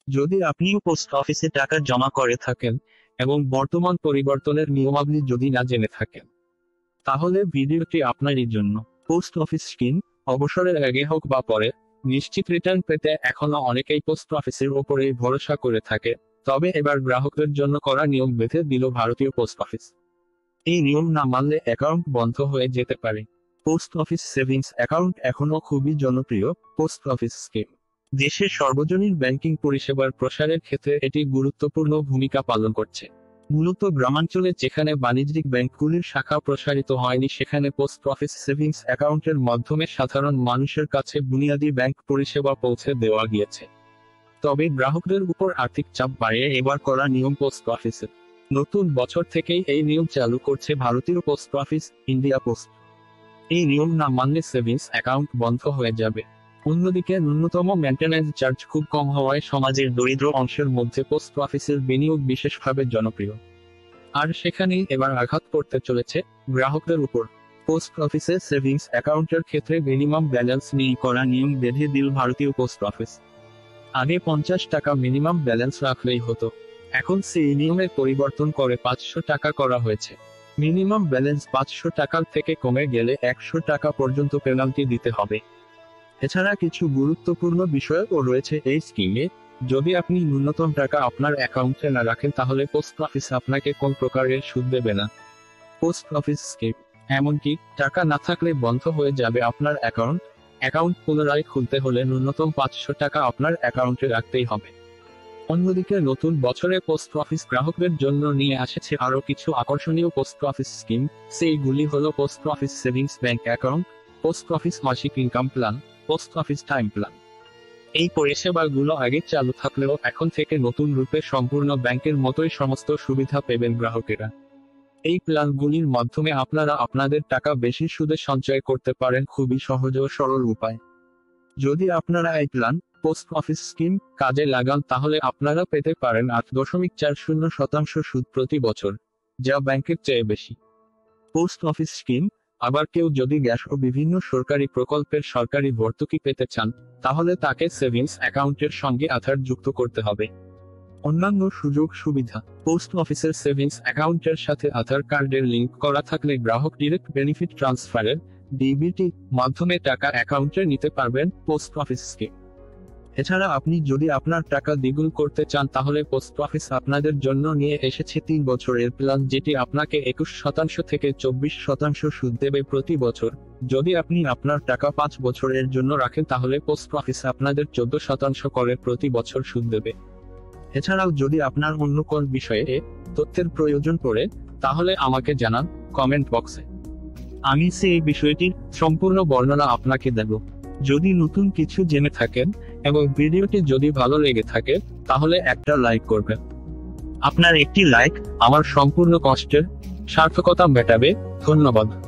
যদি আপনিও পোস্ট অফিসে টাকা জমা করে থাকেন এবং বর্তমান পরিবর্তনের নিয়মাবলী যদি না জেনে থাকেন, তাহলে ভিডিওটি আপনারই জন্য। পোস্ট অফিস স্কিম, অবসরের আগে হোক বা পরে, নিশ্চিত রিটার্ন পেতে এখনো অনেকেই পোস্ট অফিসের ওপরেই ভরসা করে থাকে। তবে এবার গ্রাহকদের জন্য করা নিয়ম বেঁধে দিল ভারতীয় পোস্ট অফিস। এই নিয়ম না মানলে অ্যাকাউন্ট বন্ধ হয়ে যেতে পারে। পোস্ট অফিস সেভিংস অ্যাকাউন্ট এখনো খুবই জনপ্রিয়। পোস্ট অফিস স্কিম দেশের সর্বজনীন ব্যাংকিং পরিষেবার প্রসারের ক্ষেত্রে এটি গুরুত্বপূর্ণ ভূমিকা পালন করছে। মূলত গ্রামাঞ্চলে যেখানে বাণিজ্যিক ব্যাংকগুলির শাখা প্রসারিত হয়নি, সেখানে পোস্ট অফিস সেভিংস অ্যাকাউন্টের মাধ্যমে সাধারণ মানুষের কাছে বুনিয়াদী ব্যাংক পরিষেবা পৌঁছে দেওয়া গিয়েছে। তবে গ্রাহকদের উপর আর্থিক চাপ বাড়িয়ে এবার করা নিয়ম পোস্ট অফিসের। নতুন বছর থেকেই এই নিয়ম চালু করছে ভারতীয় পোস্ট অফিস, ইন্ডিয়া পোস্ট। এই নিয়ম না মানলে সেভিংস অ্যাকাউন্ট বন্ধ হয়ে যাবে। অন্যদিকে ন্যূনতম মেইনটেন্যান্স চার্জ খুব কম হওয়ায় সমাজের দরিদ্র অংশের মধ্যে পোস্ট অফিসের বিনিয়োগ বিশেষভাবে জনপ্রিয়। আর সেখানেই এবার আঘাত পড়তে চলেছে গ্রাহকদের উপর। পোস্ট অফিসে সেভিংস অ্যাকাউন্টের ক্ষেত্রে মিনিমাম ব্যালেন্স নিয়ে করা নিয়ম বেঁধে দিল ভারতীয় পোস্ট অফিস। আগে 50 টাকা মিনিমাম ব্যালেন্স রাখলেই হতো, এখন সেই নিয়মের পরিবর্তন করে 500 টাকা করা হয়েছে। মিনিমাম ব্যালেন্স 500 টাকার থেকে কমে গেলে 100 টাকা পর্যন্ত পেনাল্টি দিতে হবে। এছাড়া কিছু গুরুত্বপূর্ণ বিষয়ও রয়েছে এই স্কিমে। যদি আপনি ন্যূনতম টাকা আপনার অ্যাকাউন্টে না রাখেন, তাহলে পোস্ট অফিস আপনাকে কোন প্রকারের সুদ দেবে না। পোস্ট অফিস স্কিম এমনকি টাকা না থাকলে বন্ধ হয়ে যাবে আপনার অ্যাকাউন্ট পুনরায় খুলতে হলে ন্যূনতম 500 টাকা আপনার অ্যাকাউন্টে রাখতেই হবে। অন্যদিকে নতুন বছরে পোস্ট অফিস গ্রাহকদের জন্য নিয়ে আসছে আরো কিছু আকর্ষণীয় পোস্ট অফিস স্কিম। সেইগুলি হলো post office savings bank account, post office মাসিক income plan, post office time plan. এই পরিষেবাগুলো আগে চালু থাকলেও এখন থেকে নতুন রূপে সম্পূর্ণ ব্যাংকের মতোই সমস্ত সুবিধা পাবেন গ্রাহকেরা। এই প্ল্যানগুলির মাধ্যমে আপনারা আপনাদের টাকা বেশি সুদে সঞ্চয় করতে পারেন খুবই সহজ ও সরল উপায়। যদি আপনারা এই প্ল্যান, পোস্ট অফিস স্কিম কাজে লাগান, তাহলে আপনারা পেতে পারেন 8.40% সুদ প্রতি বছর, যা ব্যাংকের চেয়ে বেশি। পোস্ট অফিস স্কিম আবার কেউ যদি গ্যাস ও বিভিন্ন সরকারি প্রকল্পের সরকারি ভর্তুকি পেতে চান, তাহলে তাকে সেভিংস অ্যাকাউন্টের সঙ্গে আধার যুক্ত করতে হবে। অন্যান্য সুযোগ সুবিধা: পোস্ট অফিসের সেভিংস অ্যাকাউন্টের সাথে আধার কার্ডের লিংক করা থাকলে গ্রাহক ডিরেক্ট বেনিফিট ট্রান্সফারের ডিবিটি মাধ্যমে টাকা অ্যাকাউন্টে নিতে পারবেন। পোস্ট অফিস স্কিম এছাড়া আপনি যদি আপনার টাকা দ্বিগুণ করতে চান, তাহলে পোস্ট অফিস আপনাদের জন্য নিয়ে এসেছে 3 বছরের প্ল্যান, যেটি আপনাকে 21% থেকে 24% সুদ দেবে প্রতি বছর। যদি আপনি আপনার টাকা 5 বছরের জন্য রাখেন, তাহলে পোস্ট অফিস আপনাদের 14% করে প্রতি বছর সুদ দেবে। এছাড়াও যদি আপনার অন্য কোন বিষয়ে তথ্যের প্রয়োজন পড়ে, তাহলে আমাকে জানান কমেন্ট বক্সে। আমি সেই বিষয়টির সম্পূর্ণ বর্ণনা আপনাকে দেব। যদি নতুন কিছু জেনে থাকেন এবং ভিডিওটি যদি ভালো লেগে থাকে, তাহলে একটা লাইক করবেন। আপনার একটি লাইক আমার সম্পূর্ণ কষ্টের সার্থকতা মেটাবে। ধন্যবাদ।